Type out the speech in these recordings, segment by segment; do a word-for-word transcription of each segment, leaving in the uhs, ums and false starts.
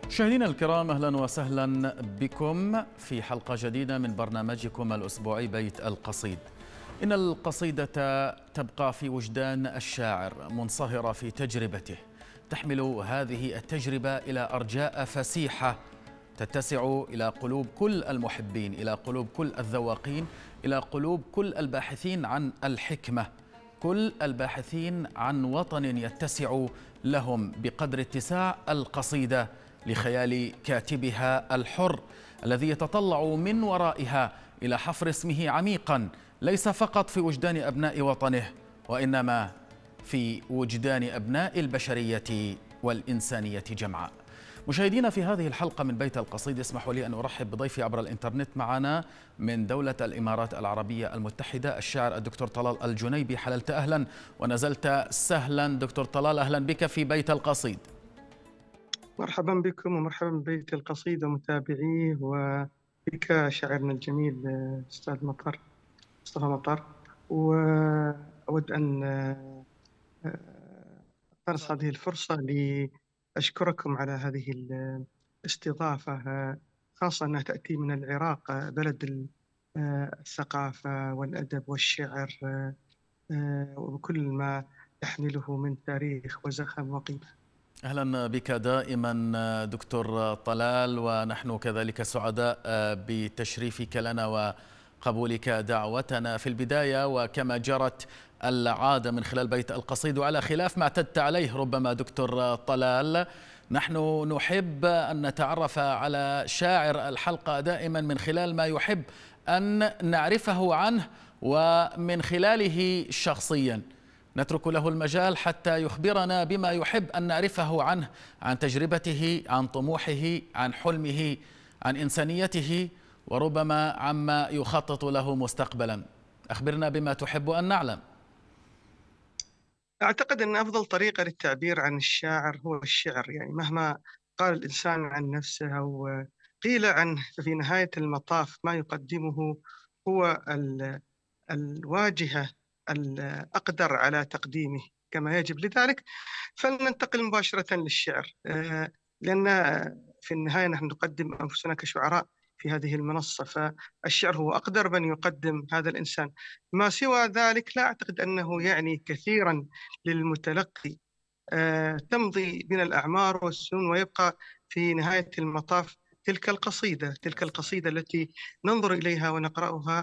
مشاهدينا الكرام، أهلا وسهلا بكم في حلقة جديدة من برنامجكم الأسبوعي بيت القصيد. إن القصيدة تبقى في وجدان الشاعر منصهرة في تجربته، تحمل هذه التجربة إلى أرجاء فسيحة تتسع إلى قلوب كل المحبين، إلى قلوب كل الذواقين، إلى قلوب كل الباحثين عن الحكمة، كل الباحثين عن وطن يتسع لهم بقدر اتساع القصيدة لخيال كاتبها الحر الذي يتطلع من ورائها إلى حفر اسمه عميقا، ليس فقط في وجدان أبناء وطنه، وإنما في وجدان أبناء البشرية والإنسانية جمعاء. مشاهدينا، في هذه الحلقة من بيت القصيد اسمحوا لي أن أرحب بضيفي عبر الإنترنت معنا من دولة الإمارات العربية المتحدة الشاعر الدكتور طلال الجنيبي. حللت أهلا ونزلت سهلا دكتور طلال، أهلا بك في بيت القصيد. مرحبا بكم ومرحبا ببيت القصيد ومتابعيه، وبك شاعرنا الجميل أستاذ مطر مصطفى مطر. وأود أن أقتنص هذه الفرصة لأشكركم على هذه الاستضافة، خاصة أنها تأتي من العراق، بلد الثقافة والأدب والشعر وكل ما تحمله من تاريخ وزخم وقيمة. أهلا بك دائما دكتور طلال، ونحن كذلك سعداء بتشريفك لنا وقبولك دعوتنا. في البداية، وكما جرت العادة من خلال بيت القصيد وعلى خلاف ما اعتدت عليه ربما دكتور طلال، نحن نحب أن نتعرف على شاعر الحلقة دائما من خلال ما يحب أن نعرفه عنه ومن خلاله شخصيا. نترك له المجال حتى يخبرنا بما يحب أن نعرفه عنه، عن تجربته، عن طموحه، عن حلمه، عن إنسانيته، وربما عما يخطط له مستقبلا. أخبرنا بما تحب أن نعلم. أعتقد أن أفضل طريقة للتعبير عن الشاعر هو الشعر. يعني مهما قال الإنسان عن نفسه أو قيل عنه، ففي نهاية المطاف ما يقدمه هو الواجهة الأقدر على تقديمه كما يجب. لذلك فلننتقل مباشرة للشعر، لأن في النهاية نحن نقدم أنفسنا كشعراء في هذه المنصة، فالشعر هو أقدر من يقدم هذا الإنسان. ما سوى ذلك لا أعتقد أنه يعني كثيرا للمتلقي. تمضي بنا الأعمار والسنون ويبقى في نهاية المطاف تلك القصيدة تلك القصيدة التي ننظر إليها ونقرأها،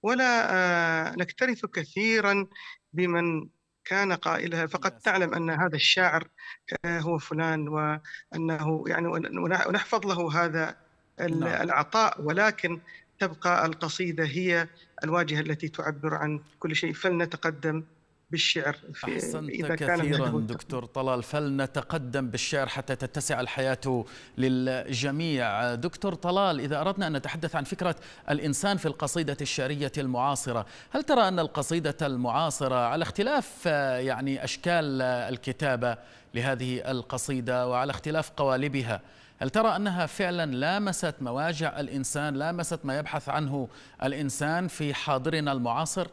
ولا نكترث كثيرا بمن كان قائلها، فقد نعلم أن هذا الشاعر هو فلان، وأنه يعني ونحفظ له هذا العطاء، ولكن تبقى القصيدة هي الواجهة التي تعبر عن كل شيء. فلنتقدم بالشعر أحسنت إذا كثيرا كان دكتور طلال، فلنتقدم بالشعر حتى تتسع الحياة للجميع. دكتور طلال، إذا أردنا أن نتحدث عن فكرة الإنسان في القصيدة الشعرية المعاصرة، هل ترى أن القصيدة المعاصرة على اختلاف يعني أشكال الكتابة لهذه القصيدة وعلى اختلاف قوالبها، هل ترى أنها فعلا لامست مواجع الإنسان، لامست ما يبحث عنه الإنسان في حاضرنا المعاصر؟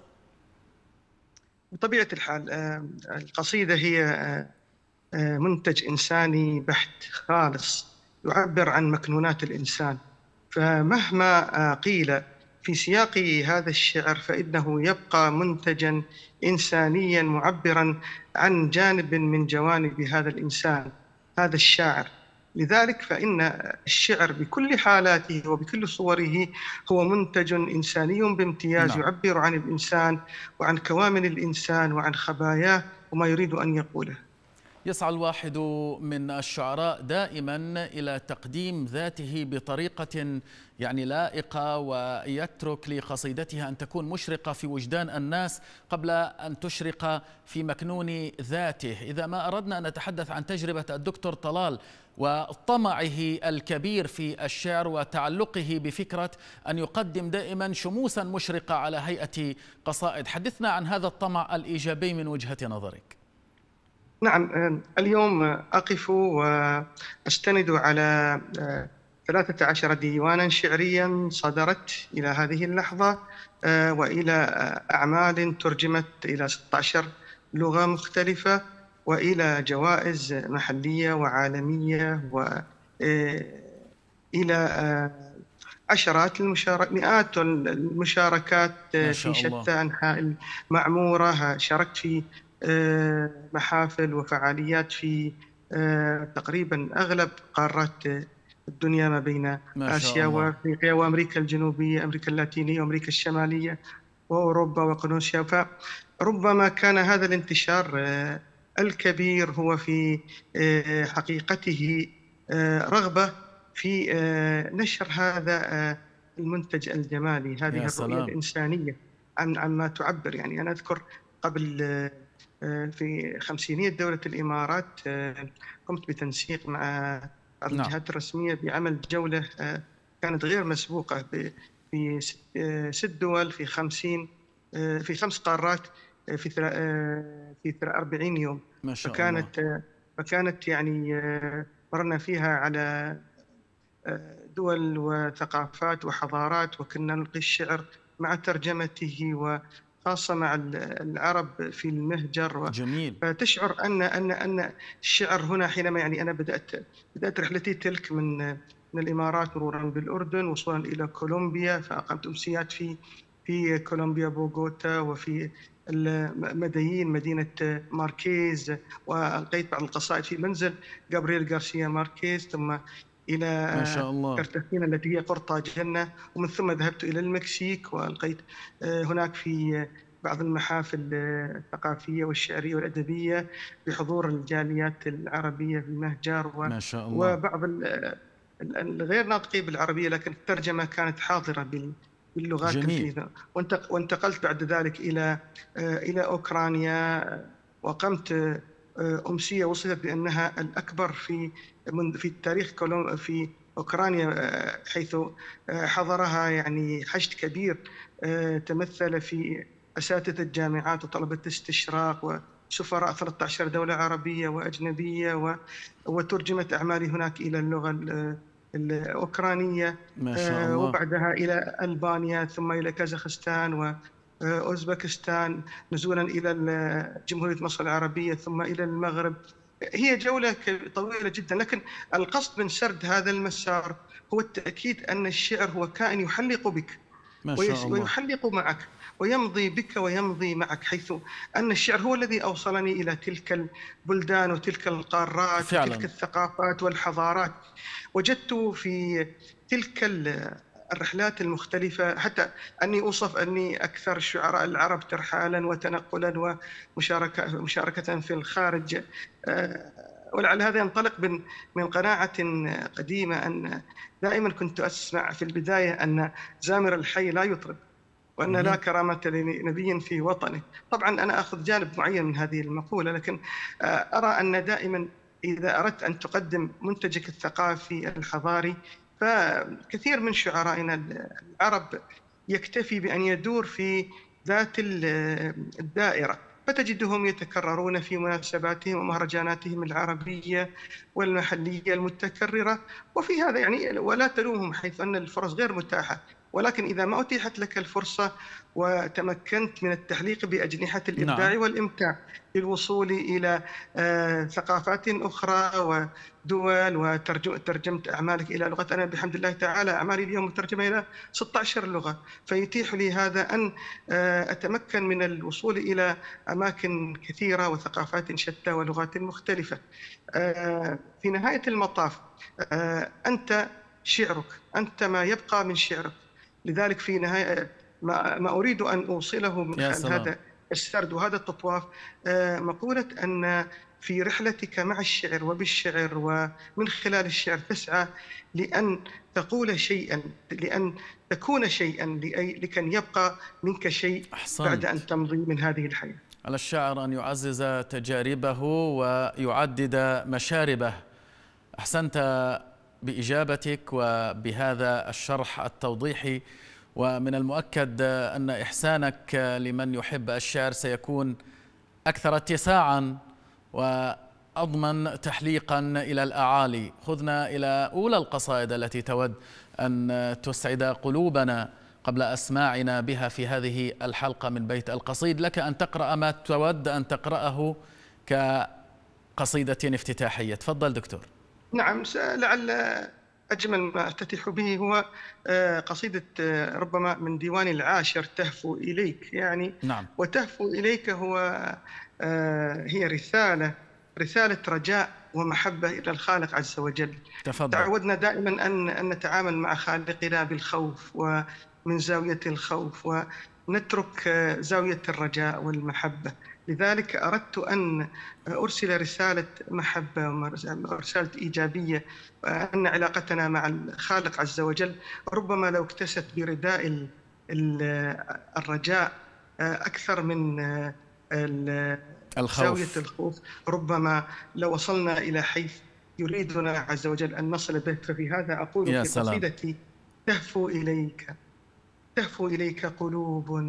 بطبيعة الحال القصيدة هي منتج إنساني بحت خالص، يعبر عن مكنونات الإنسان. فمهما قيل في سياق هذا الشعر فإنه يبقى منتجا إنسانيا معبرا عن جانب من جوانب هذا الإنسان، هذا الشاعر. لذلك فإن الشعر بكل حالاته وبكل صوره هو منتج إنساني بامتياز، نعم. يعبر عن الإنسان وعن كوامن الإنسان وعن خباياه وما يريد أن يقوله. يسعى الواحد من الشعراء دائما إلى تقديم ذاته بطريقة يعني لائقة، ويترك لقصيدتها أن تكون مشرقة في وجدان الناس قبل أن تشرق في مكنون ذاته. إذا ما أردنا أن نتحدث عن تجربة الدكتور طلال وطمعه الكبير في الشعر وتعلقه بفكرة أن يقدم دائما شموسا مشرقة على هيئة قصائد، حدثنا عن هذا الطمع الإيجابي من وجهة نظرك. نعم، اليوم أقف وأستند على ثلاثة عشر ديوانا شعريا صدرت إلى هذه اللحظة، وإلى أعمال ترجمت إلى ستة عشر لغة مختلفة، وإلى جوائز محلية وعالمية إلى عشرات المشاركات، مئات المشاركات ما في شاء الله. شتى أنحاء المعمورة. شاركت في محافل وفعاليات في تقريبا أغلب قارات الدنيا، ما بين ما شاء آسيا الله. وأفريقيا وأمريكا الجنوبية، أمريكا اللاتينية وأمريكا الشمالية وأوروبا وقنوسيا. فربما كان هذا الانتشار الكبير هو في حقيقته رغبة في نشر هذا المنتج الجمالي، هذه الرؤية الإنسانية عن عما تعبر. يعني أنا أذكر قبل في خمسينية دولة الإمارات قمت بتنسيق مع الجهات الرسمية بعمل جولة كانت غير مسبوقة في ست دول في خمسين في خمس قارات في في أربعين يوم. ما شاء فكانت الله. فكانت يعني مرنا فيها على دول وثقافات وحضارات، وكنا نلقي الشعر مع ترجمته وخاصة مع العرب في المهجر. جميل. فتشعر أن أن أن الشعر هنا حينما يعني أنا بدأت بدأت رحلتي تلك من من الإمارات مرورا بالأردن وصولا إلى كولومبيا، فأقمت أمسيات في في كولومبيا بوغوتا، وفي مديين مدينة ماركيز، وألقيت بعض القصائد في منزل غابرييل غارسيا ماركيز، ثم إلى ما شاء الله كارتاغينا التي هي قرطاجنة، ومن ثم ذهبت إلى المكسيك وألقيت هناك في بعض المحافل الثقافية والشعرية والأدبية بحضور الجاليات العربية في المهجر ما شاء الله. وبعض الغير ناطقين بالعربية، لكن الترجمة كانت حاضرة باللغات الجديدة. وانتقلت بعد ذلك إلى إلى أوكرانيا، وقمت أمسية وصفت بأنها الأكبر في في التاريخ في أوكرانيا، حيث حضرها يعني حشد كبير تمثل في أساتذة الجامعات وطلبة استشراق وسفراء ثلاثة عشر دولة عربية وأجنبية، وترجمت أعمالي هناك إلى اللغة الأوكرانية. ما شاء الله. وبعدها إلى ألبانيا، ثم إلى كازاخستان وأوزبكستان، نزولا إلى جمهورية مصر العربية، ثم إلى المغرب. هي جولة طويلة جدا، لكن القصد من سرد هذا المسار هو التأكيد أن الشعر هو كائن يحلق بك ما شاء الله. ويحلق معك ويمضي بك ويمضي معك، حيث أن الشعر هو الذي أوصلني إلى تلك البلدان وتلك القارات فعلا. وتلك الثقافات والحضارات. وجدت في تلك الرحلات المختلفة حتى أني أوصف أني أكثر الشعراء العرب ترحالا وتنقلا ومشاركة مشاركة في الخارج. ولعل هذا ينطلق من من قناعة قديمة أن دائما كنت أسمع في البداية أن زامر الحي لا يطرب، وأن لا كرامة لنبي في وطنه. طبعا أنا أخذ جانب معين من هذه المقولة، لكن أرى أن دائما إذا أردت أن تقدم منتجك الثقافي الحضاري، فكثير من شعرائنا العرب يكتفي بأن يدور في ذات الدائرة، فتجدهم يتكررون في مناسباتهم ومهرجاناتهم العربية والمحلية المتكررة. وفي هذا يعني ولا تلومهم، حيث أن الفرص غير متاحة، ولكن إذا ما أتيحت لك الفرصة وتمكنت من التحليق بأجنحة الإبداع نعم. والإمتاع للوصول إلى ثقافات أخرى ودول، وترجمت أعمالك إلى لغة، أنا بحمد الله تعالى أعمالي اليوم مترجمة إلى ستة عشر لغة، فيتيح لي هذا أن أتمكن من الوصول إلى أماكن كثيرة وثقافات شتى ولغات مختلفة. في نهاية المطاف أنت شعرك، أنت ما يبقى من شعرك. لذلك في نهاية ما, ما أريد أن أوصله من خلال هذا السرد وهذا التطواف مقولة أن في رحلتك مع الشعر وبالشعر ومن خلال الشعر تسعى لأن تقول شيئا، لأن تكون شيئا، لكن يبقى منك شيء أحسنت. بعد أن تمضي من هذه الحياة. على الشاعر أن يعزز تجاربه ويعدد مشاربه. أحسنت بإجابتك وبهذا الشرح التوضيحي، ومن المؤكد أن إحسانك لمن يحب الشعر سيكون أكثر اتساعا وأضمن تحليقا إلى الأعالي. خذنا إلى أولى القصائد التي تود أن تسعد قلوبنا قبل أسماعنا بها في هذه الحلقة من بيت القصيد. لك أن تقرأ ما تود أن تقرأه كقصيدة افتتاحية. تفضل دكتور. نعم، لعل أجمل ما أفتتح به هو آه، قصيدة آه، ربما من ديوان العاشر تهفو إليك، يعني نعم. وتهفو إليك هو آه، هي رسالة رسالة رجاء ومحبة إلى الخالق عز وجل. تفضل. تعودنا دائما أن أن نتعامل مع خالقنا بالخوف ومن زاوية الخوف، ونترك آه، زاوية الرجاء والمحبة. لذلك أردت أن أرسل رسالة محبة ورسالة إيجابية، أن علاقتنا مع الخالق عز وجل ربما لو اكتست برداء ال- ال- الرجاء أكثر من ال- زاوية الخوف. الخوف، ربما لو وصلنا إلى حيث يريدنا عز وجل أن نصل به. ففي هذا أقول يا في سلام. قصيدتي: تهفو إليك تهفو إليك قلوب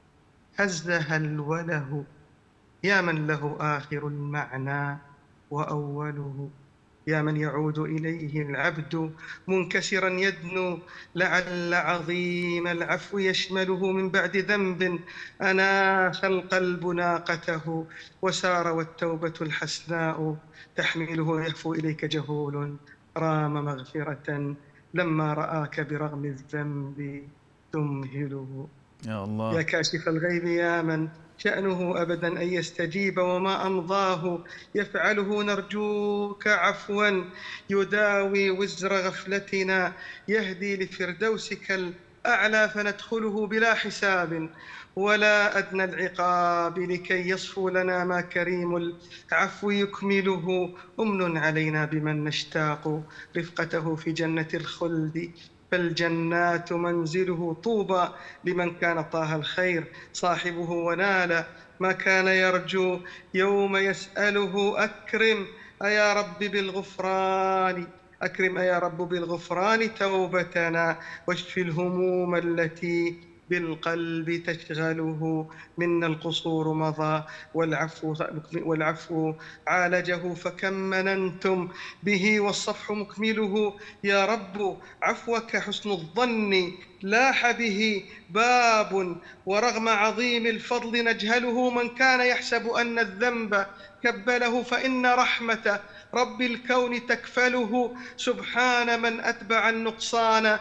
هزها الوله، يا من له آخر المعنى وأوله، يا من يعود إليه العبد منكسرا يدنو، لعل عظيم العفو يشمله من بعد ذنب أناخ القلب ناقته وسار، والتوبة الحسناء تحمله. يهفو إليك جهول رام مغفرة لما رآك برغم الذنب تمهله. يا الله. يا كاشف الغيب، يا من شأنه أبدا أن يستجيب وما أمضاه يفعله، نرجوك عفوا يداوي وزر غفلتنا، يهدي لفردوسك الأعلى فندخله بلا حساب ولا أدنى العقاب، لكي يصفو لنا ما كريم العفو يكمله. أمن علينا بمن نشتاق رفقته في جنة الخلد، فالجنات منزله، طوبى لمن كان طه الخير صاحبه ونال ما كان يرجو يوم يسأله. أكرم أيا رب بالغفران أكرم أيا رب بالغفران توبتنا، واشف الهموم التي بالقلب تشغله. منا القصور مضى والعفو والعفو عالجه، فكم مننتم به والصفح مكمله. يا رب عفوك حسن الظن لاح به باب، ورغم عظيم الفضل نجهله. من كان يحسب أن الذنب كبله، فإن رحمة رب الكون تكفله. سبحان من أتبع النقصان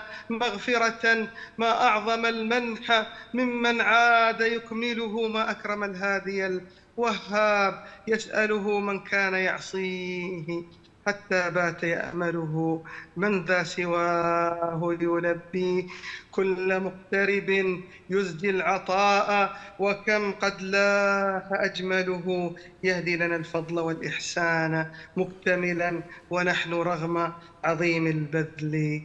مغفرة، ما أعظم المنح ممن عاد يكمله. ما أكرم الهادي الوهاب يسأله من كان يعصيه حتى بات يأمله. من ذا سواه يلبي كل مقترب يزدي العطاء، وكم قد لاح أجمله. يهدي لنا الفضل والإحسان مكتملا، ونحن رغم عظيم البذل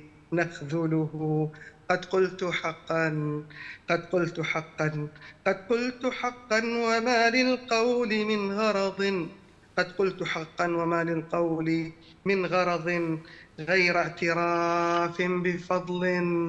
نخذله. قد قلت حقا قد قلت حقا قد قلت حقا وما للقول من غرض قد قلت حقا وما للقول من غرض غير اعتراف بفضل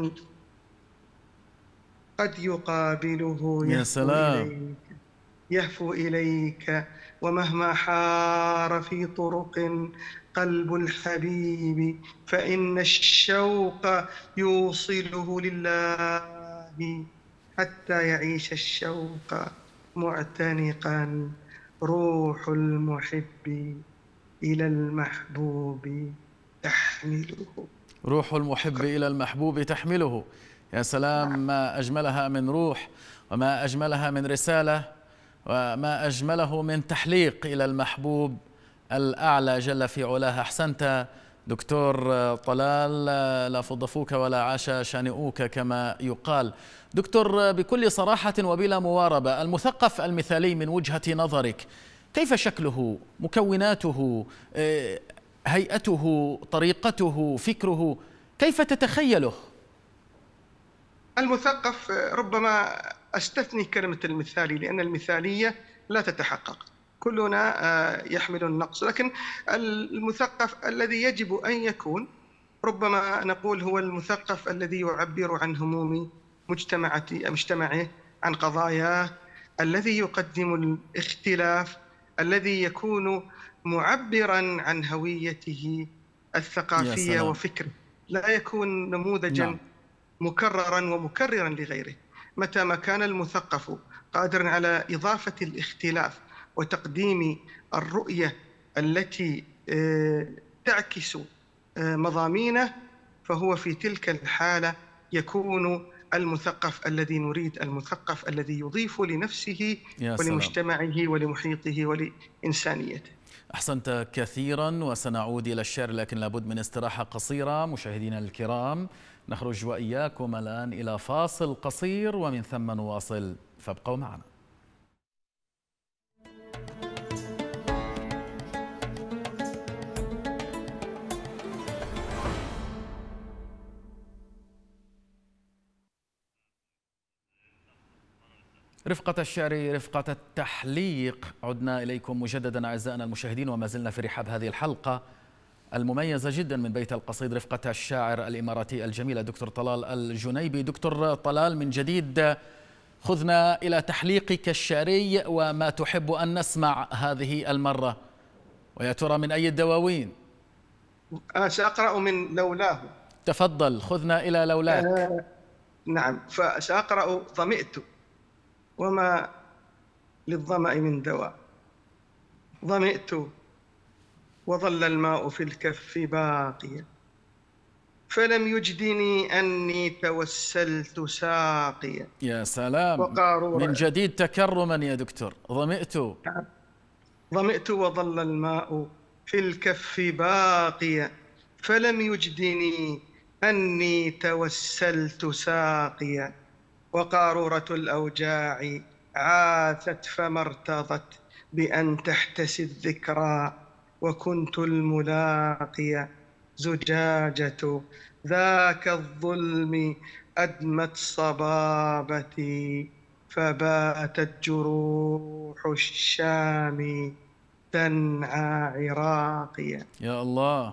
قد يقابله. يا يهفو سلام. إليك يهفو إليك ومهما حار في طرق قلب الحبيب، فإن الشوق يوصله لله حتى يعيش الشوق معتنقا. روح المحب إلى المحبوب تحمله. روح المحب شكرا. إلى المحبوب تحمله. يا سلام، ما أجملها من روح، وما أجملها من رسالة، وما أجمله من تحليق إلى المحبوب الأعلى جل في علاه. أحسنت دكتور طلال، لا فضفوك ولا عاش شانئوك كما يقال. دكتور، بكل صراحة وبلا مواربة، المثقف المثالي من وجهة نظرك كيف شكله، مكوناته، هيئته، طريقته، فكره، كيف تتخيله؟ المثقف ربما أستثني كلمة المثالي، لأن المثالية لا تتحقق، كلنا يحمل النقص، لكن المثقف الذي يجب أن يكون ربما نقول هو المثقف الذي يعبر عن هموم مجتمعه، عن قضاياه، الذي يقدم الاختلاف، الذي يكون معبرا عن هويته الثقافية وفكره، لا يكون نموذجا نعم. مكررا ومكررا لغيره. متى ما كان المثقف قادرا على إضافة الاختلاف وتقديم الرؤية التي تعكس مضامينه، فهو في تلك الحالة يكون المثقف الذي نريد، المثقف الذي يضيف لنفسه يا سلام. ولمجتمعه ولمحيطه ولإنسانيته. أحسنت كثيرا، وسنعود إلى الشعر لكن لابد من استراحة قصيرة. مشاهدينا الكرام، نخرج وإياكم الآن إلى فاصل قصير ومن ثم نواصل، فابقوا معنا. رفقة الشعر، رفقة التحليق، عدنا إليكم مجددا أعزائنا المشاهدين، وما زلنا في رحاب هذه الحلقة المميزة جدا من بيت القصيد، رفقة الشاعر الإماراتي الجميل الدكتور طلال الجنيبي. دكتور طلال، من جديد خذنا إلى تحليقك الشعري وما تحب أن نسمع هذه المرة، ويا ترى من أي الدواوين؟ أنا سأقرأ من لولاه. تفضل، خذنا إلى لولاك. آه نعم، فسأقرأ ظمئت وما للظمأ من دواء. ظمئت وظل الماء في الكف باقيا، فلم يجدني أني توسلت ساقيا. يا سلام، من جديد تكرما يا دكتور. ظمئت ظمئت وظل الماء في الكف باقيا، فلم يجدني أني توسلت ساقيا. وقارورة الأوجاع عاثت فما ارتضت بأن تحتسي الذكرى، وكنت الملاقي. زجاجة ذاك الظلم أدمت صبابتي، فباتت جروح الشام تنعى عراقيا. يا الله.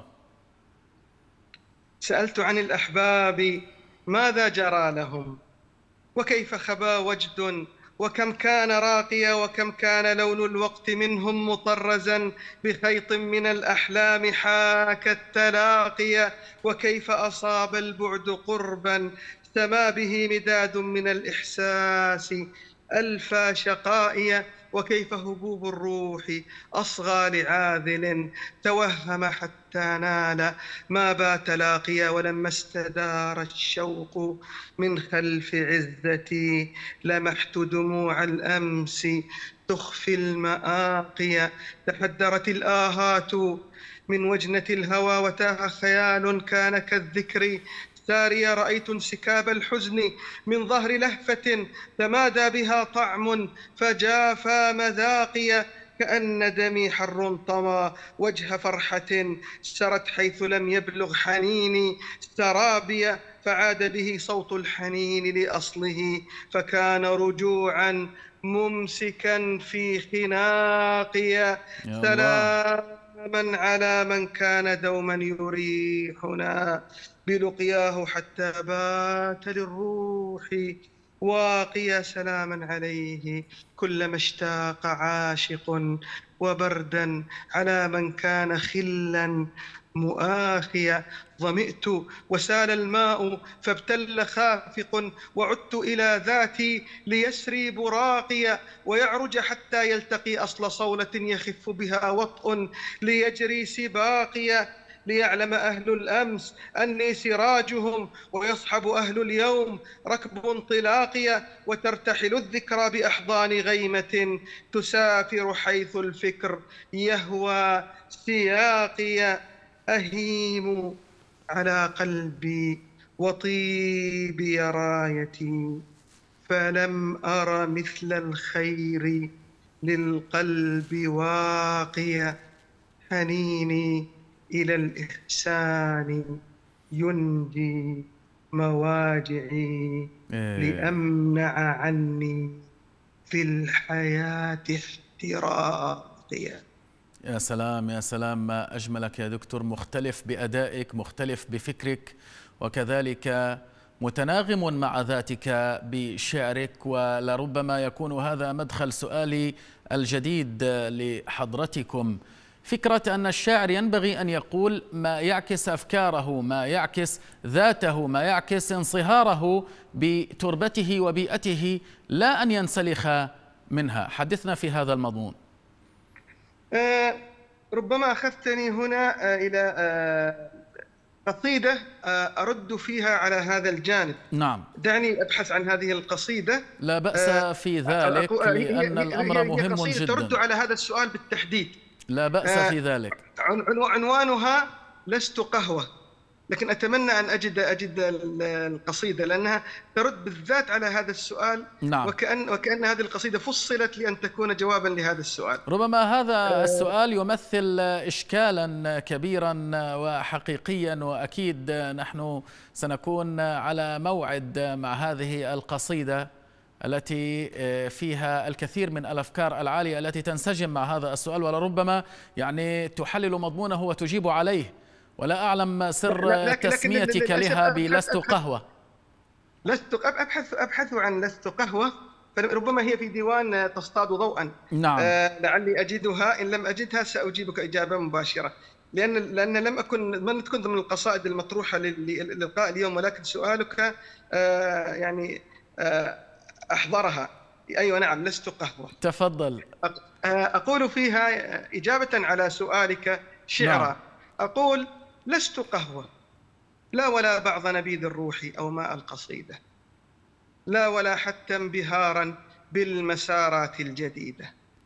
سألت عن الأحباب ماذا جرى لهم، وكيف خبا وجد، وكم كان راقيا، وكم كان لون الوقت منهم مطرزا بخيط من الأحلام حاك التلاقيا، وكيف أصاب البعد قربا سما به مداد من الإحساس ألفى شقائيا، وكيف هبوب الروح أصغى لعاذل توهم حتى نال ما بات لاقيا. ولما استدار الشوق من خلف عزتي لمحت دموع الأمس تخفي المآقيا. تحدرت الآهات من وجنة الهوى، وتاه خيال كان كالذكر ساريا. رأيت انسكاب الحزن من ظهر لهفة تمادى بها طعم فجافى مذاقيا، كأن دمي حر طوى وجه فرحة سرت حيث لم يبلغ حنيني سرابيا. فعاد به صوت الحنين لأصله، فكان رجوعا ممسكا في خناقيا. سلاما على من كان دوما يريحنا بلقياه حتى بات للروح واقيا. سلاما عليه كلما اشتاق عاشق، وبردا على من كان خلا مؤاخيا. ظمئت وسال الماء فابتل خافق، وعدت إلى ذاتي ليسري براقيا، ويعرج حتى يلتقي أصل صولة يخف بها وطء ليجري سباقيا. ليعلم أهل الأمس أني سراجهم، ويصحب أهل اليوم ركب انطلاقيا، وترتحل الذكرى بأحضان غيمة تسافر حيث الفكر يهوى سياقيا. أهيم على قلبي وطيب رايتي، فلم أر مثل الخير للقلب واقيا. حنيني إلى الإحسان ينجي مواجعي، لأمنع عني في الحياة احتراقيا. يا سلام يا سلام، ما أجملك يا دكتور. مختلف بأدائك، مختلف بفكرك، وكذلك متناغم مع ذاتك بشعرك. ولربما يكون هذا مدخل سؤالي الجديد لحضرتكم، فكرة أن الشاعر ينبغي أن يقول ما يعكس أفكاره، ما يعكس ذاته، ما يعكس انصهاره بتربته وبيئته، لا أن ينسلخ منها. حدثنا في هذا المضمون. آه ربما أخذتني هنا آه إلى آه قصيدة أرد فيها على هذا الجانب. نعم. دعني أبحث عن هذه القصيدة. لا بأس في ذلك، لأن الأمر مهم قصيدة جدا. ترد على هذا السؤال بالتحديد. لا بأس في ذلك. عنوانها لست قهوة، لكن أتمنى أن أجد أجد القصيدة لأنها ترد بالذات على هذا السؤال. نعم. وكأن وكأن هذه القصيدة فصلت لأن تكون جوابا لهذا السؤال. ربما هذا السؤال يمثل إشكالا كبيرا وحقيقيا، وأكيد نحن سنكون على موعد مع هذه القصيدة التي فيها الكثير من الأفكار العالية التي تنسجم مع هذا السؤال، ولربما يعني تحلل مضمونه وتجيب عليه. ولا أعلم سر تسميتك لها بلست قهوة. لست أبحث أبحث عن لست قهوة، فربما هي في ديوان تصطاد ضوءا. نعم. آه لعلي أجدها، إن لم أجدها سأجيبك إجابة مباشرة، لأن لأن لم أكن لم تكن ضمن القصائد المطروحة للقاء اليوم، ولكن سؤالك آه يعني آه أحضرها. أيوة نعم، لست قهوة. تفضل. أقول فيها إجابة على سؤالك شعرا. نعم. أقول: لست قهوة، لا ولا بعض نبيذ الروح أو ماء القصيدة، لا ولا حتى انبهارا بالمسارات الجديدة،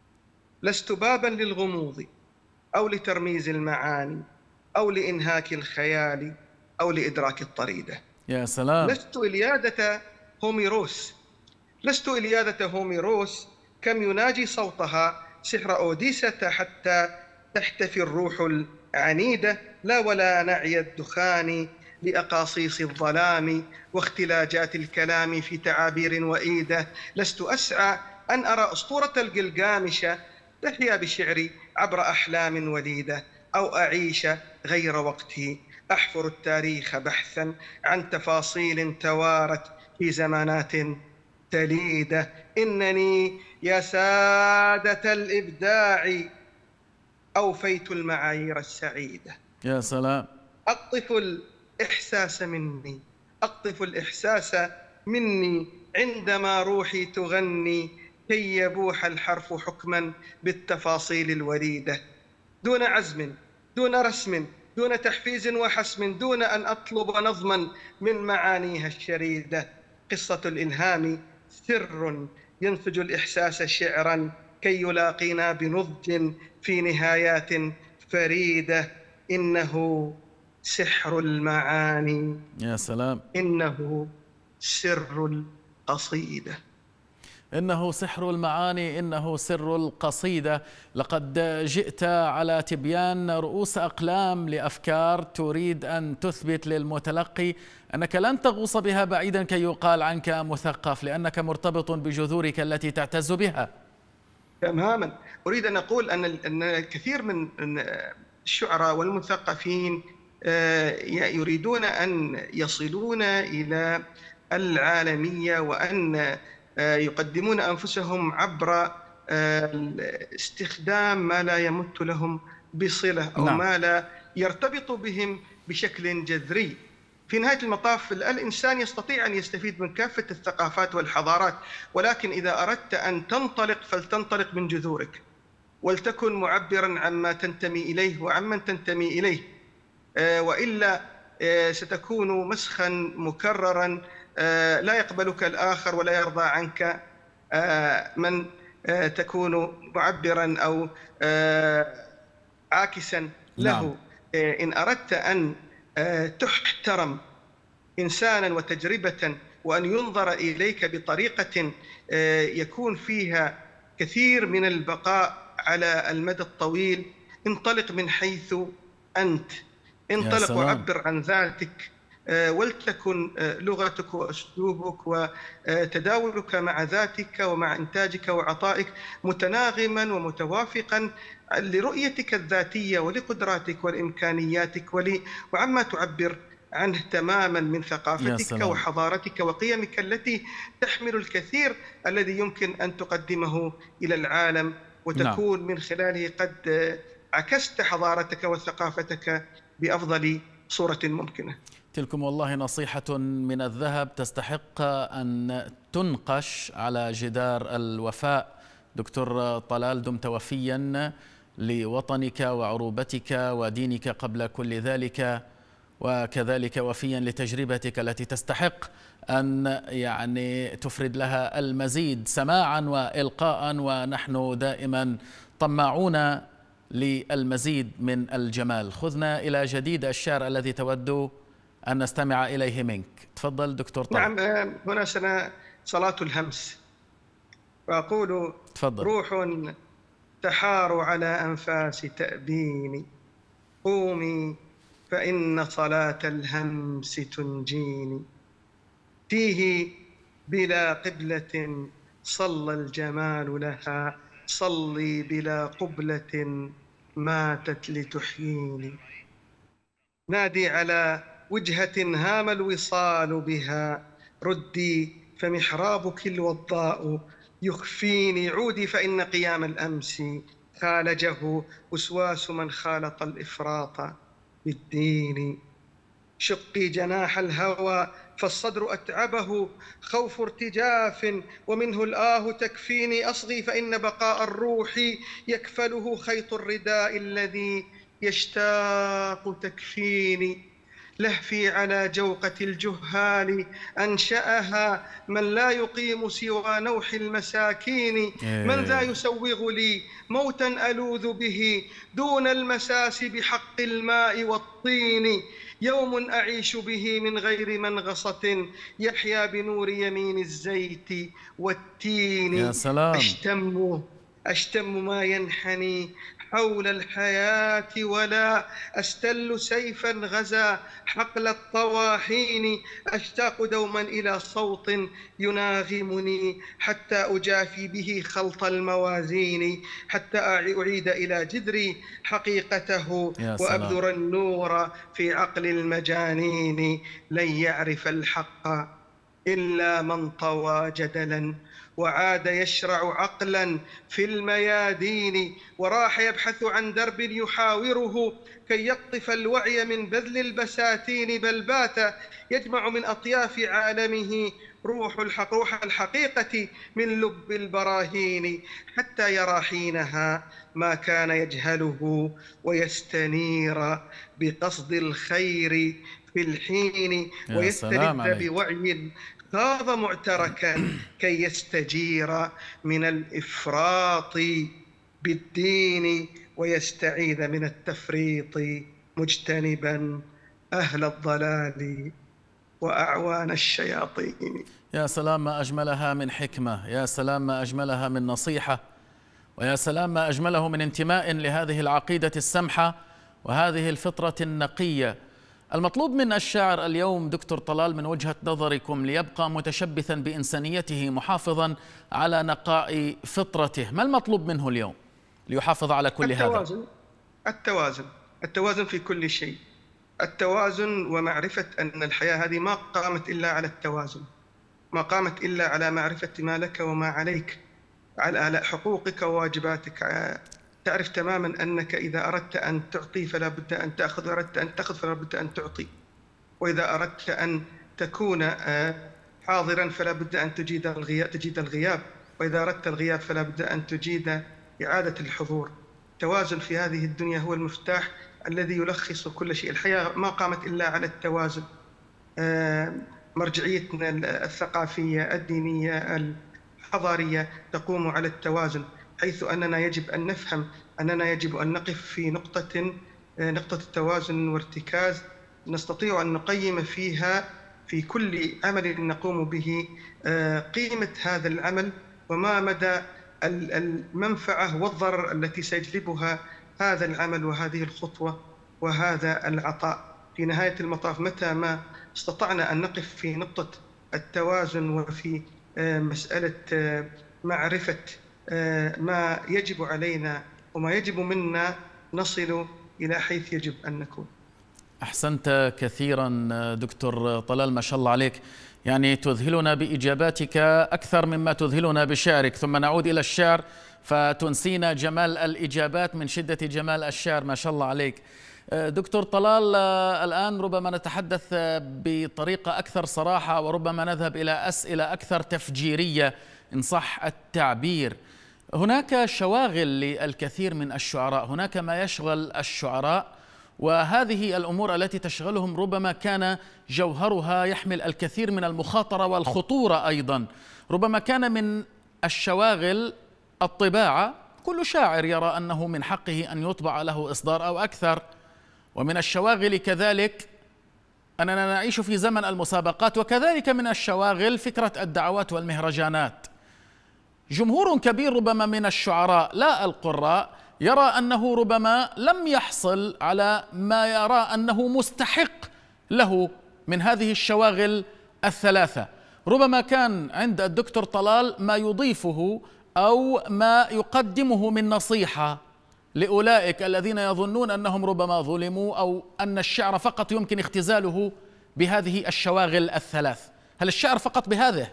لست بابا للغموض أو لترميز المعاني أو لإنهاك الخيال أو لإدراك الطريدة. يا سلام. لست إليادة هوميروس، لست إليادة هوميروس كم يناجي صوتها سحر أوديسة حتى تحتفي الروح العنيدة، لا ولا نعي الدخان لأقاصيص الظلام واختلاجات الكلام في تعابير وإيدة، لست أسعى أن أرى أسطورة الجلجامش تحيا بشعري عبر أحلام وليدة، أو أعيش غير وقتي أحفر التاريخ بحثا عن تفاصيل توارت في زمانات تليدة. إنني يا سادة الإبداع أوفيت المعايير السعيدة. يا سلام. أقطف الإحساس مني، أقطف الإحساس مني عندما روحي تغني كي يبوح الحرف حكما بالتفاصيل الوريدة، دون عزم، دون رسم، دون تحفيز وحسم، دون أن أطلب نظما من معانيها الشريدة. قصة الإلهام سر ينسج الإحساس شعرا كي يلاقينا بنضج في نهايات فريدة. إنه سحر المعاني. يا سلام. إنه سر القصيدة. إنه سحر المعاني، إنه سر القصيدة. لقد جئت على تبيان رؤوس أقلام لأفكار تريد أن تثبت للمتلقي أنك لن تغوص بها بعيدا كي يقال عنك مثقف، لأنك مرتبط بجذورك التي تعتز بها. تماما. أريد أن أقول أن أن كثير من الشعراء والمثقفين يريدون أن يصلون إلى العالمية، وأن يقدمون أنفسهم عبر استخدام ما لا يمت لهم بصلة أو نعم. ما لا يرتبط بهم بشكل جذري. في نهاية المطاف الإنسان يستطيع أن يستفيد من كافة الثقافات والحضارات، ولكن إذا أردت أن تنطلق فلتنطلق من جذورك، ولتكن معبرا عما تنتمي إليه وعمن تنتمي إليه، وإلا ستكون مسخا مكررا لا يقبلك الآخر ولا يرضى عنك من تكون معبرا أو عاكسا له. نعم. إن أردت أن تحترم إنسانا وتجربة، وأن ينظر إليك بطريقة يكون فيها كثير من البقاء على المدى الطويل، انطلق من حيث أنت، انطلق وعبر عن ذاتك، ولتكن لغتك وأسلوبك وتداولك مع ذاتك ومع إنتاجك وعطائك متناغما ومتوافقا لرؤيتك الذاتية ولقدراتك ولإمكانياتك وعما تعبر عنه تماما من ثقافتك وحضارتك وقيمك التي تحمل الكثير الذي يمكن أن تقدمه إلى العالم، وتكون نعم. من خلاله قد عكست حضارتك وثقافتك بأفضل صورة ممكنة. تلكم والله نصيحة من الذهب تستحق أن تنقش على جدار الوفاء. دكتور طلال، دمت وفيا لوطنك وعروبتك ودينك قبل كل ذلك، وكذلك وفيا لتجربتك التي تستحق أن يعني تفرد لها المزيد سماعا وإلقاء، ونحن دائما طماعون للمزيد من الجمال. خذنا إلى جديد الشعر الذي تود أن نستمع إليه منك. تفضل دكتور طلال. نعم، هنا سنة صلاة الهمس، وأقول تفضل. روح تحار على أنفاس تأبيني، قومي فإن صلاة الهمس تنجيني، فيه بلا قبلة صلى الجمال لها، صلي بلا قبلة ماتت لتحييني، نادي على وجهة هام الوصال بها، ردي فمحرابك الوضاء يخفيني، عودي فإن قيام الأمس خالجه وسواس من خالط الإفراط بالدين، شقي جناح الهوى فالصدر أتعبه، خوف ارتجاف ومنه الآه تكفيني، أصغي فإن بقاء الروح يكفله خيط الرداء الذي يشتاق تكفيني، لهفي على جوقة الجهال أنشأها من لا يقيم سوى نوح المساكين، من ذا يسوغ لي موتا ألوذ به دون المساس بحق الماء والطين، يوم أعيش به من غير منغصة يحيا بنور يمين الزيت والتين، يا سلام. أشتم أشتم ما ينحني حول الحياة ولا أستل سيفا غزا حقل الطواحين، أشتاق دوما إلى صوت يناغمني حتى أجافي به خلط الموازين، حتى أعيد إلى جذري حقيقته وأبذر النور في عقل المجانين، لن يعرف الحق إلا من طوى جدلا وعاد يشرع عقلا في الميادين، وراح يبحث عن درب يحاوره كي يقطف الوعي من بذل البساتين، بل بات يجمع من أطياف عالمه روح الحق روح الحقيقة من لب البراهين، حتى يرى حينها ما كان يجهله ويستنير بقصد الخير في الحين، ويستلذ بوعي خاض معتركا كي يستجير من الإفراط بالدين، ويستعيذ من التفريط مجتنبا أهل الضلال وأعوان الشياطين. يا سلام ما أجملها من حكمة، يا سلام ما أجملها من نصيحة، ويا سلام ما أجمله من انتماء لهذه العقيدة السمحة وهذه الفطرة النقية. المطلوب من الشاعر اليوم دكتور طلال من وجهة نظركم ليبقى متشبثا بإنسانيته محافظا على نقاء فطرته، ما المطلوب منه اليوم ليحافظ على كل التوازن. هذا؟ التوازن التوازن في كل شيء، التوازن ومعرفة أن الحياة هذه ما قامت إلا على التوازن، ما قامت إلا على معرفة ما لك وما عليك، على حقوقك وواجباتك. تعرف تماما أنك إذا أردت أن تعطي فلا بد أن تأخذ، وأردت أن تأخذ فلا بد أن تعطي، وإذا أردت أن تكون حاضرا فلا بد أن تجيد الغياب تجيد الغياب وإذا أردت الغياب فلا بد أن تجيد إعادة الحضور. التوازن في هذه الدنيا هو المفتاح الذي يلخص كل شيء. الحياة ما قامت إلا على التوازن. مرجعيتنا الثقافية الدينية الحضارية تقوم على التوازن، حيث أننا يجب أن نفهم أننا يجب أن نقف في نقطة نقطة التوازن وارتكاز نستطيع أن نقيم فيها في كل عمل نقوم به قيمة هذا العمل وما مدى المنفعة والضرر التي سيجلبها هذا العمل وهذه الخطوة وهذا العطاء. في نهاية المطاف متى ما استطعنا أن نقف في نقطة التوازن وفي مسألة معرفة ما يجب علينا وما يجب منا نصل إلى حيث يجب أن نكون. أحسنت كثيرا دكتور طلال، ما شاء الله عليك، يعني تذهلنا بإجاباتك أكثر مما تذهلنا بشعرك، ثم نعود إلى الشعر فتنسينا جمال الإجابات من شدة جمال الشعر، ما شاء الله عليك. دكتور طلال، الآن ربما نتحدث بطريقة أكثر صراحة وربما نذهب إلى أسئلة أكثر تفجيرية إن صح التعبير. هناك شواغل للكثير من الشعراء، هناك ما يشغل الشعراء وهذه الأمور التي تشغلهم ربما كان جوهرها يحمل الكثير من المخاطرة والخطورة أيضا. ربما كان من الشواغل الطباعة، كل شاعر يرى أنه من حقه أن يطبع له إصدار أو أكثر، ومن الشواغل كذلك أننا نعيش في زمن المسابقات، وكذلك من الشواغل فكرة الدعوات والمهرجانات. جمهور كبير ربما من الشعراء لا القراء يرى أنه ربما لم يحصل على ما يرى أنه مستحق له من هذه الشواغل الثلاثة. ربما كان عند الدكتور طلال ما يضيفه أو ما يقدمه من نصيحة لأولئك الذين يظنون أنهم ربما ظلموا، أو أن الشعر فقط يمكن اختزاله بهذه الشواغل الثلاث. هل الشعر فقط بهذه؟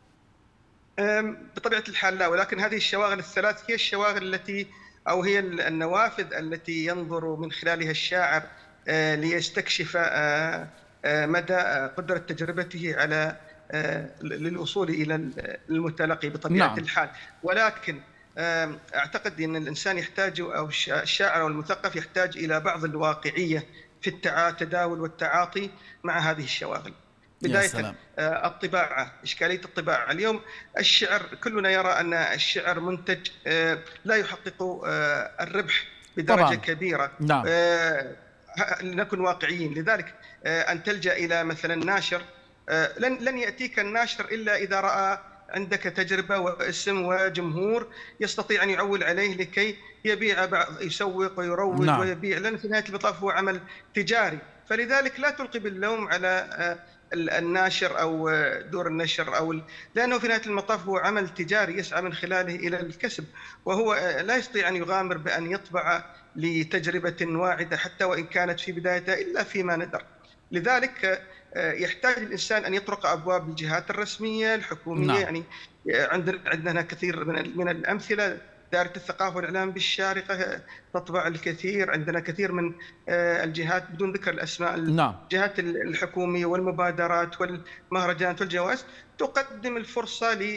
بطبيعة الحال لا، ولكن هذه الشواغل الثلاث هي الشواغل التي أو هي النوافذ التي ينظر من خلالها الشاعر ليستكشف مدى قدرة تجربته على للوصول إلى المتلقي بطبيعة نعم. الحال. ولكن أعتقد أن الإنسان يحتاج، أو الشاعر أو المثقف يحتاج إلى بعض الواقعية في التداول والتعاطي مع هذه الشواغل. بداية الطباعة، إشكالية الطباعة اليوم. الشعر كلنا يرى أن الشعر منتج لا يحقق الربح بدرجة طبعا. كبيرة نعم. لنكن واقعيين. لذلك أن تلجأ إلى مثلا ناشر، لن لن يأتيك الناشر إلا إذا رأى عندك تجربة واسم وجمهور يستطيع أن يعول عليه لكي يبيع بعض، يسوق ويروج نعم. ويبيع، لأن في نهاية المطاف هو عمل تجاري. فلذلك لا تلقي باللوم على الناشر أو دور النشر، أو لأنه في نهاية المطاف هو عمل تجاري يسعى من خلاله إلى الكسب، وهو لا يستطيع أن يغامر بأن يطبع لتجربة واعدة حتى وإن كانت في بدايتها إلا فيما ندر. لذلك يحتاج الإنسان أن يطرق أبواب الجهات الرسمية الحكومية نعم. يعني عندنا عندنا كثير من من الأمثلة. دائرة الثقافة والإعلام بالشارقة تطبع الكثير، عندنا كثير من الجهات بدون ذكر الأسماء نعم. الجهات الحكومية والمبادرات والمهرجانات والجوائز تقدم الفرصة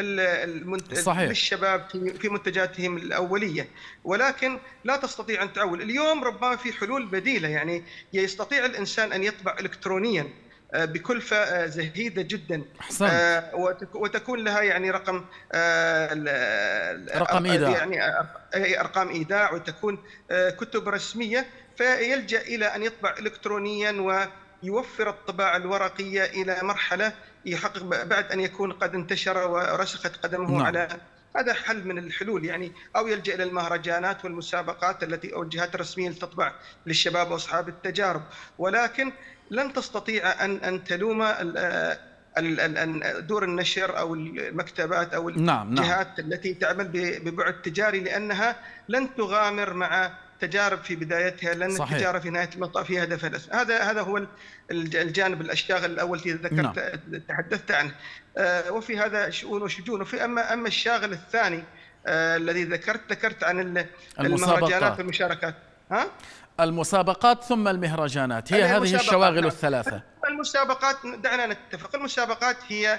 للشباب في منتجاتهم الأولية، ولكن لا تستطيع أن تعول. اليوم ربما في حلول بديلة، يعني يستطيع الإنسان أن يطبع إلكترونيا بكلفة زهيدة جدا أحسنت. وتكون لها يعني رقم رقم إيداع، يعني أرقام إيداع، وتكون كتب رسمية، فيلجأ إلى أن يطبع إلكترونيا ويوفر الطباعة الورقية إلى مرحلة يحقق بعد أن يكون قد انتشر ورسخت قدمه نعم. على هذا حل من الحلول يعني. أو يلجأ إلى المهرجانات والمسابقات التي أو الجهات الرسمية اللي تطبع للشباب وأصحاب التجارب، ولكن لن تستطيع أن أن تلوم دور النشر أو المكتبات أو الجهات نعم. التي تعمل ببعد تجاري، لأنها لن تغامر مع تجارب في بدايتها، لأن صحيح. التجارة في نهاية المطاف فيها هدف هدف. هذا هذا هو الجانب الأشياء الأول الذي ذكرت نعم. تحدثت عنه. وفي هذا شؤون وشجون. وفي أما أما الشاغل الثاني الذي ذكرت ذكرت عن المهرجانات والمشاركات. ها؟ المسابقات ثم المهرجانات هي هذه الشواغل الثلاثة. المسابقات دعنا نتفق، المسابقات هي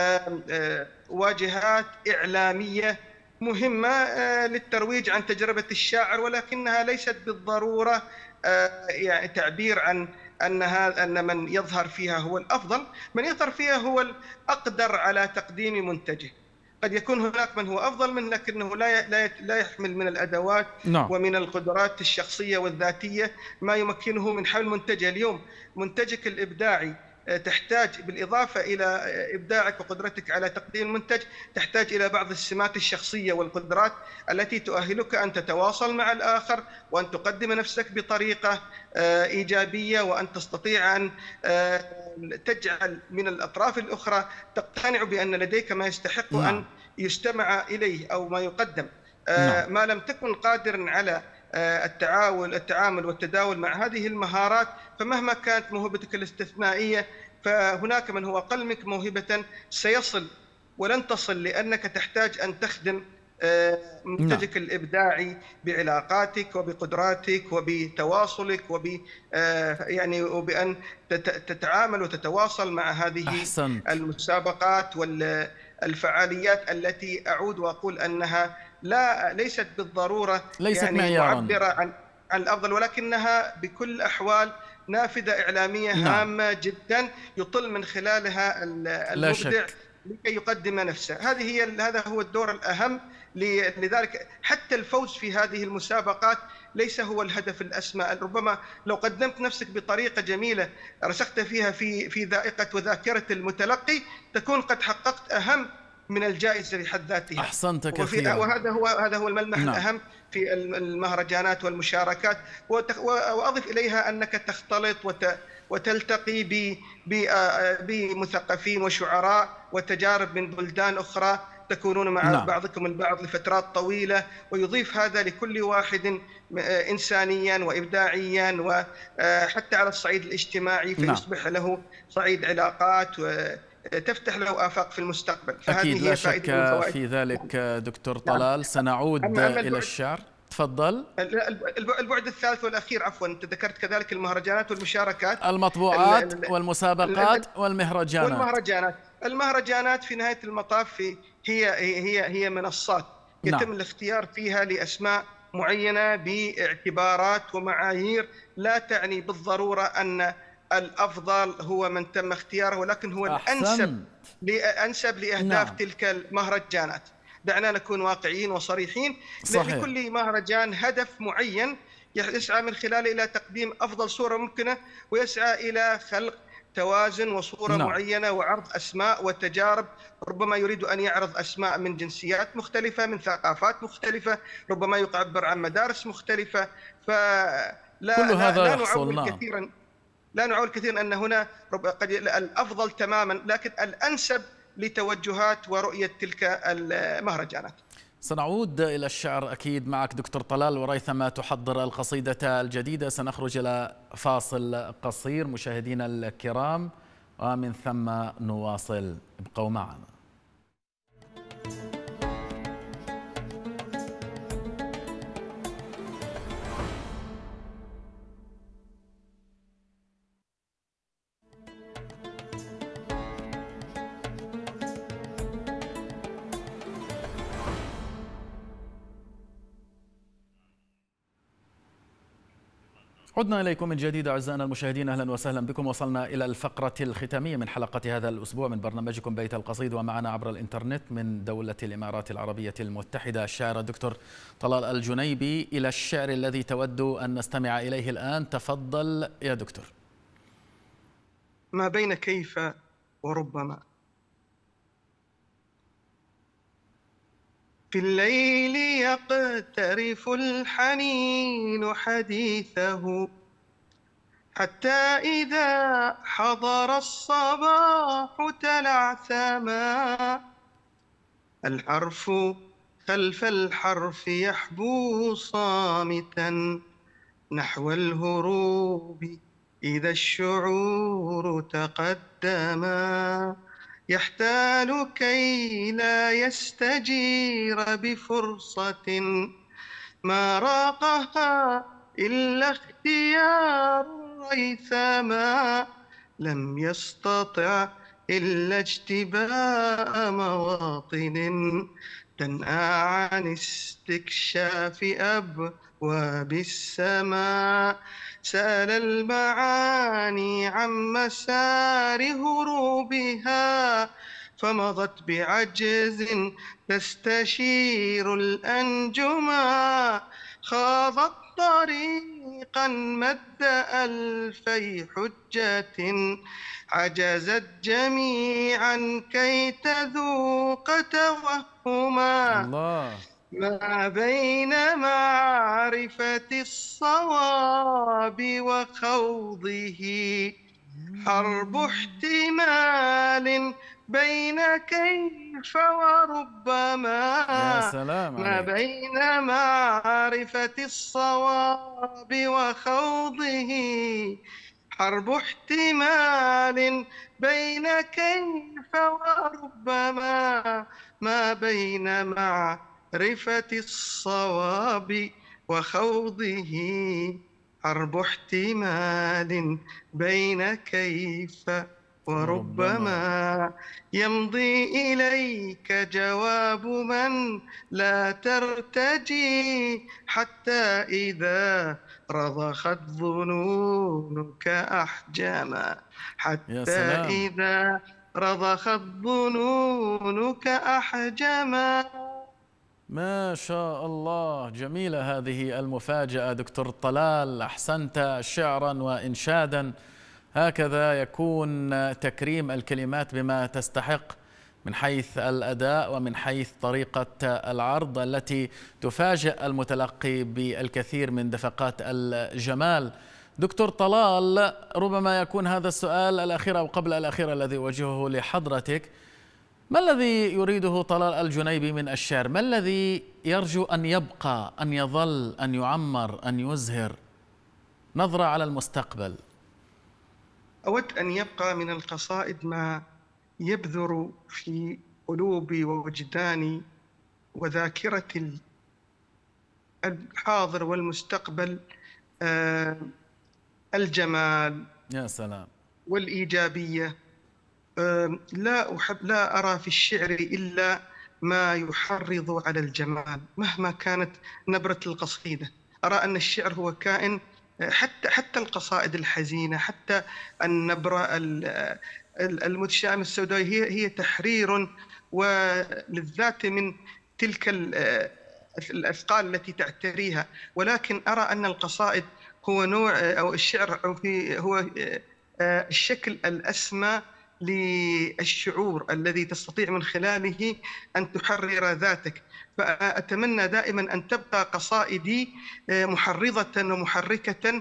واجهات إعلامية مهمة للترويج عن تجربة الشاعر، ولكنها ليست بالضرورة يعني تعبير عن أن أن من يظهر فيها هو الأفضل. من يظهر فيها هو الأقدر على تقديم منتجه. قد يكون هناك من هو أفضل منه، لكنه لا لا يحمل من الأدوات no. ومن القدرات الشخصية والذاتية ما يمكنه من حمل منتجه. اليوم منتجك الإبداعي تحتاج بالإضافة إلى إبداعك وقدرتك على تقديم المنتج، تحتاج إلى بعض السمات الشخصية والقدرات التي تؤهلك أن تتواصل مع الآخر، وأن تقدم نفسك بطريقة إيجابية، وأن تستطيع أن تجعل من الأطراف الأخرى تقتنع بأن لديك ما يستحق نعم. أن يستمع إليه أو ما يقدم. نعم. ما لم تكن قادرا على التعاون التعامل والتداول مع هذه المهارات، فمهما كانت موهبتك الاستثنائية فهناك من هو أقل منك موهبة سيصل ولن تصل، لأنك تحتاج أن تخدم منتجك الإبداعي بعلاقاتك وبقدراتك وبتواصلك وب يعني وبأن تتعامل وتتواصل مع هذه أحسنت. المسابقات والفعاليات التي أعود وأقول أنها لا ليست بالضرورة ليست يعني معيارا. معبرة عن عن الأفضل، ولكنها بكل الأحوال نافذة إعلامية نعم. هامة جدا يطل من خلالها لا المبدع شك. لكي يقدم نفسه. هذه هي هذا هو الدور الأهم. لذلك حتى الفوز في هذه المسابقات ليس هو الهدف الأسمى. ربما لو قدمت نفسك بطريقة جميلة رسخت فيها في في ذائقة وذاكرة المتلقي تكون قد حققت أهم من الجائزة بحد ذاتها. أحسنت كثيرا. وهذا هو هذا هو الملمح نعم. الأهم في المهرجانات والمشاركات. وأضف إليها أنك تختلط وتلتقي بمثقفين وشعراء وتجارب من بلدان أخرى، تكونون مع نعم. بعضكم البعض لفترات طويلة، ويضيف هذا لكل واحد إنسانيا وإبداعيا وحتى على الصعيد الاجتماعي، فيصبح نعم. له صعيد علاقات وتفتح له آفاق في المستقبل. أكيد لا شك في ذلك. دكتور طلال، سنعود أما أما إلى الشعر. تفضل. البعد الثالث والأخير، عفوا، أنت ذكرت كذلك المهرجانات والمشاركات، المطبوعات ال ال والمسابقات ال والمهرجانات. والمهرجانات المهرجانات في نهاية المطاف هي هي هي منصات يتم نعم. الاختيار فيها لأسماء معينة باعتبارات ومعايير لا تعني بالضرورة أن الأفضل هو من تم اختياره، ولكن هو الأنسب لأنسب لأهداف نعم. تلك المهرجانات. دعنا نكون واقعيين وصريحين. صحيح. لكل مهرجان هدف معين يسعى من خلاله إلى تقديم أفضل صورة ممكنة، ويسعى إلى خلق توازن وصورة نعم. معينة وعرض أسماء وتجارب. ربما يريد أن يعرض أسماء من جنسيات مختلفة، من ثقافات مختلفة، ربما يعبر عن مدارس مختلفة. فلا كل هذا لا يحصل. نعول كثيرا لا نعول كثيرا أن هنا قد الأفضل تماما، لكن الأنسب لتوجهات ورؤية تلك المهرجانات. سنعود إلى الشعر أكيد معك دكتور طلال، وريثما تحضر القصيدة الجديدة سنخرج إلى فاصل قصير مشاهدينا الكرام، ومن ثم نواصل. ابقوا معنا. عدنا إليكم من جديد أعزائنا المشاهدين، أهلا وسهلا بكم. وصلنا إلى الفقرة الختامية من حلقة هذا الأسبوع من برنامجكم بيت القصيد، ومعنا عبر الإنترنت من دولة الإمارات العربية المتحدة الشاعر الدكتور طلال الجنيبي. إلى الشعر الذي تود أن نستمع إليه الآن، تفضل يا دكتور. ما بين كيف وربما. في الليل يقترف الحنين حديثه، حتى إذا حضر الصباح تلعثما. الحرف خلف الحرف يحبو صامتا نحو الهروب إذا الشعور تقدما. يحتال كي لا يستجير بفرصة ما راقها إلا اختيار ريثما. لم يستطع إلا اجتباء مواطن تنأى عن استكشاف أبواب السماء. سأل المعاني عن مسار هروبها، فمضت بعجز تستشير الأنجما. خاضت طريقا مد ألفي حجة، عجزت جميعا كي تذوق توهما. الله. ما بين معرفة الصواب وخوضه حرب احتمال بين كيف وربما. يا سلام ما عليك. بين معرفة الصواب وخوضه حرب احتمال بين كيف وربما. ما بين معرفة الصواب وخوضه حرب احتمال بين كيف وربما. يمضي إليك جواب من لا ترتجي، حتى إذا رضخت ظنونك أحجاما، يا حتى سلام. إذا رضخت ظنونك أحجاما. ما شاء الله، جميلة هذه المفاجأة دكتور طلال، أحسنت شعرا وإنشادا. هكذا يكون تكريم الكلمات بما تستحق من حيث الأداء ومن حيث طريقة العرض التي تفاجئ المتلقي بالكثير من دفقات الجمال. دكتور طلال، ربما يكون هذا السؤال الأخير أو قبل الأخير الذي أوجهه لحضرتك. ما الذي يريده طلال الجنيبي من الشعر؟ ما الذي يرجو أن يبقى، أن يظل، أن يعمر، أن يزهر؟ نظرة على المستقبل. أود أن يبقى من القصائد ما يبذر في قلوبي ووجداني وذاكرة الحاضر والمستقبل آه، الجمال يا سلام. والإيجابية. آه، لا أحب لا أرى في الشعر إلا ما يحرض على الجمال مهما كانت نبرة القصيدة. أرى أن الشعر هو كائن، حتى حتى القصائد الحزينة، حتى النبرة المتشائمة السوداوية هي هي تحرير وللذات من تلك الأثقال التي تعتريها. ولكن أرى أن القصائد هو نوع، أو الشعر هو الشكل الأسمى للشعور الذي تستطيع من خلاله أن تحرر ذاتك. فأتمنى دائما أن تبقى قصائدي محرضة ومحركة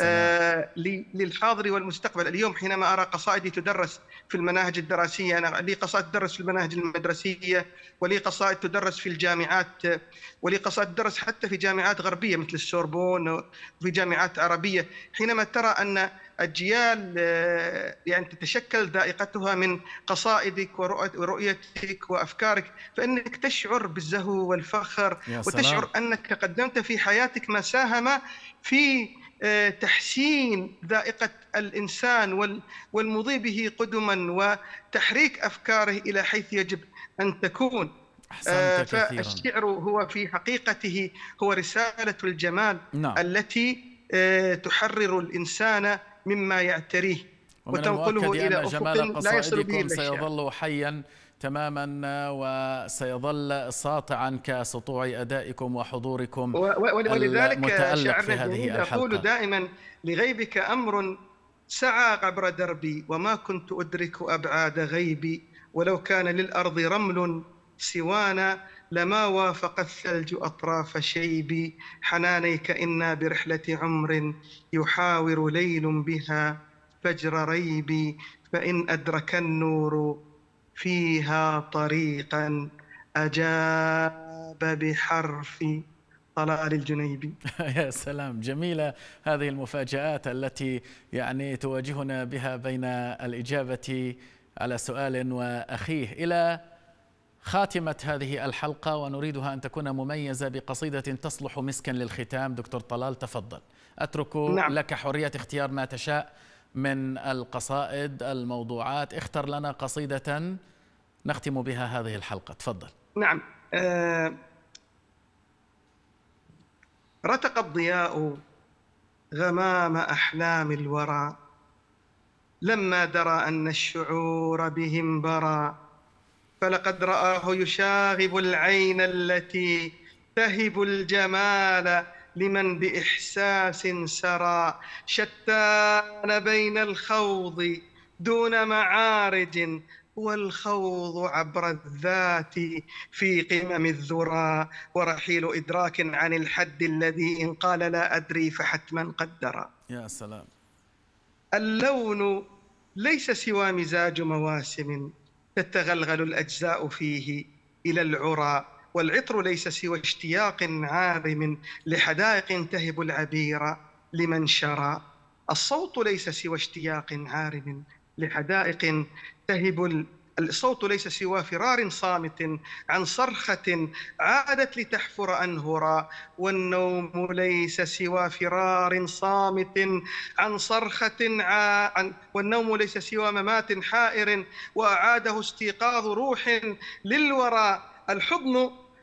للحاضر والمستقبل. اليوم حينما أرى قصائدي تدرس في المناهج الدراسية، أنا لي قصائد تدرس في المناهج المدرسية، ولي قصائد تدرس في الجامعات، ولي قصائد تدرس حتى في جامعات غربية مثل السوربون وفي جامعات عربية. حينما ترى أن أجيال يعني تتشكل ذائقتها من قصائدك ورؤيتك وأفكارك، فإنك تشعر بالزهو والفخر، وتشعر أنك قدمت في حياتك ما ساهم في تحسين ذائقة الإنسان والمضي به قدما وتحريك أفكاره إلى حيث يجب أن تكون. فالشعر هو في حقيقته هو رسالة الجمال. نعم. التي تحرر الإنسان مما يعتريه وتنقله إلى أفق لا يصل به إلا الشعر. سيظل حيا تماما وسيظل ساطعا كسطوع أدائكم وحضوركم ولذلك شعرنا الجميل أقول دائما: لغيبك أمر سعى عبر دربي، وما كنت أدرك أبعاد غيبي، ولو كان للأرض رمل سوانا لما وافق الثلج أطراف شيبي. حنانيك إنا برحلة عمر يحاور ليل بها فجر ريبي، فإن أدرك النور فيها طريقا أجاب بحرف طلال الجنيبي. يا سلام، جميلة هذه المفاجآت التي يعني تواجهنا بها بين الإجابة على سؤال وأخيه. إلى خاتمة هذه الحلقة، ونريدها أن تكون مميزة بقصيدة تصلح مسكا للختام. دكتور طلال، تفضل، أترك نعم. لك حرية اختيار ما تشاء من القصائد، الموضوعات. اختر لنا قصيدة نختم بها هذه الحلقة، تفضل. نعم. آه رتق الضياء غمام أحلام الورى، لما درى أن الشعور بهم برى، فلقد رآه يشاغب العين التي تهب الجمال لمن بإحساس سرى، شتان بين الخوض دون معارج، والخوض عبر الذات في قمم الذرى، ورحيل إدراك عن الحد الذي إن قال لا أدري فحتما قدر. يا سلام. اللون ليس سوى مزاج مواسم تتغلغل الأجزاء فيه إلى العرى، والعطر ليس سوى اشتياق عارم لحدائق تهب العبير لمن شرى. الصوت ليس سوى اشتياق عارم لحدائق تهب الصوت ليس سوى فرار صامت عن صرخة عادت لتحفر أنهرا، والنوم ليس سوى فرار صامت عن صرخة عن والنوم ليس سوى ممات حائر وأعاده استيقاظ روح للورى. الحضن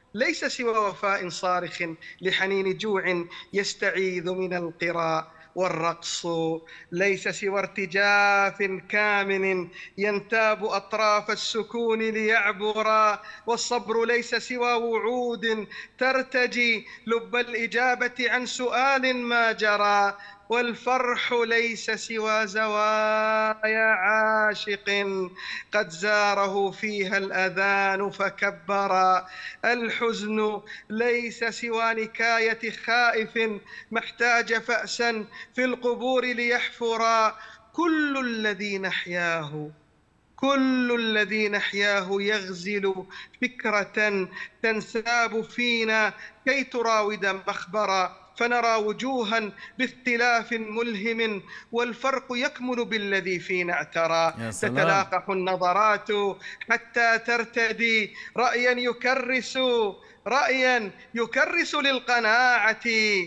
ليس سوى وفاء صارخ لحنين جوع يستعيذ من القراء، والرقص ليس سوى ارتجاف كامن ينتاب أطراف السكون ليعبرا، والصبر ليس سوى وعود ترتجي لب الإجابة عن سؤال ما جرى، والفرح ليس سوى زوايا عاشق قد زاره فيها الأذان فكبرا، الحزن ليس سوى نكاية خائف ما احتاج فأسا في القبور ليحفرا، كل الذي نحياه كل الذي نحياه يغزل فكرة تنساب فينا كي تراود مخبرا، فنرى وجوها باختلاف ملهم والفرق يكمن بالذي فينا اعترى، تتلاقح النظرات حتى ترتدي رأيا يكرس رأيا يكرس للقناعة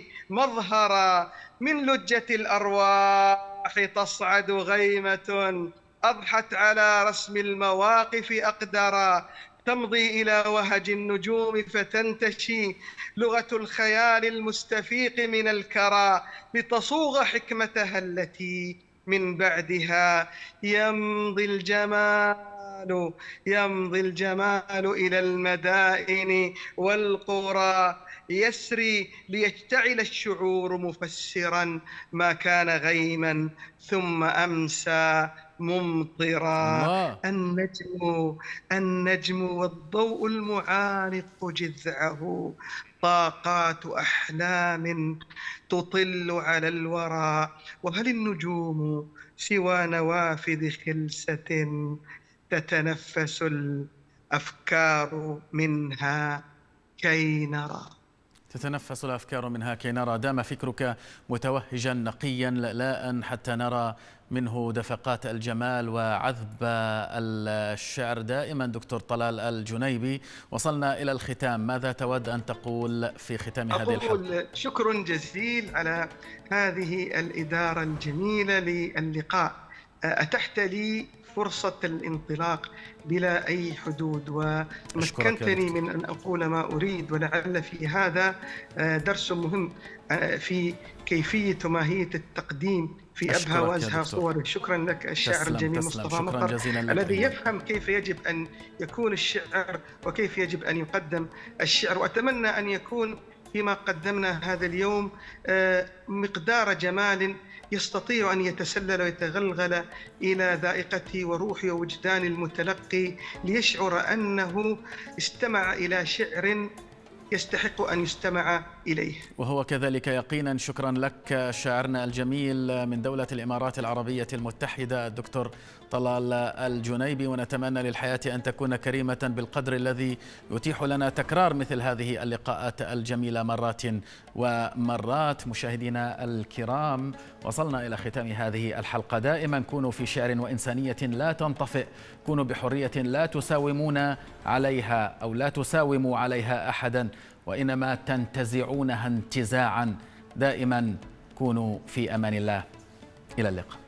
مظهرا، من لجة الأرواح تصعد غيمة أضحت على رسم المواقف أقدرا، تمضي إلى وهج النجوم فتنتشي لغة الخيال المستفيق من الكرى، لتصوغ حكمتها التي من بعدها يمضي الجمال يمضي الجمال إلى المدائن والقرى، يسري ليشتعل الشعور مفسرا ما كان غيما ثم أمسى ممطرا. النجم النجم والضوء المعانق جذعه طاقات أحلام تطل على الورى، وهل النجوم سوى نوافذ خلسة تتنفس الأفكار منها كي نرى؟ تتنفس الأفكار منها كي نرى. دام فكرك متوهجا نقيا لألاء حتى نرى منه دفقات الجمال وعذب الشعر دائما. دكتور طلال الجنيبي، وصلنا إلى الختام، ماذا تود أن تقول في ختام هذه الحلقة؟ أقول شكر جزيل على هذه الإدارة الجميلة للقاء، أتحت لي فرصة الانطلاق بلا أي حدود ومكنتني من أن أقول ما أريد، ولعل في هذا درس مهم في كيفية وماهية التقديم في أبهى وأزهى صوره. شكرا لك الشاعر الجميل مصطفى مطر الذي يفهم كيف يجب أن يكون الشعر وكيف يجب أن يقدم الشعر، وأتمنى أن يكون فيما قدمنا هذا اليوم مقدار جمال يستطيع أن يتسلل ويتغلغل إلى ذائقة وروح ووجدان المتلقي ليشعر أنه استمع إلى شعر يستحق أن يستمع إليه، وهو كذلك يقينا. شكرا لك شاعرنا الجميل من دولة الإمارات العربية المتحدة الدكتور طلال الجنيبي، ونتمنى للحياة أن تكون كريمة بالقدر الذي يتيح لنا تكرار مثل هذه اللقاءات الجميلة مرات ومرات. مشاهدينا الكرام، وصلنا إلى ختام هذه الحلقة. دائما كونوا في شعر وإنسانية لا تنطفئ، كونوا بحرية لا تساومون عليها أو لا تساوموا عليها أحدا، وإنما تنتزعونها انتزاعا. دائما كونوا في أمان الله. إلى اللقاء.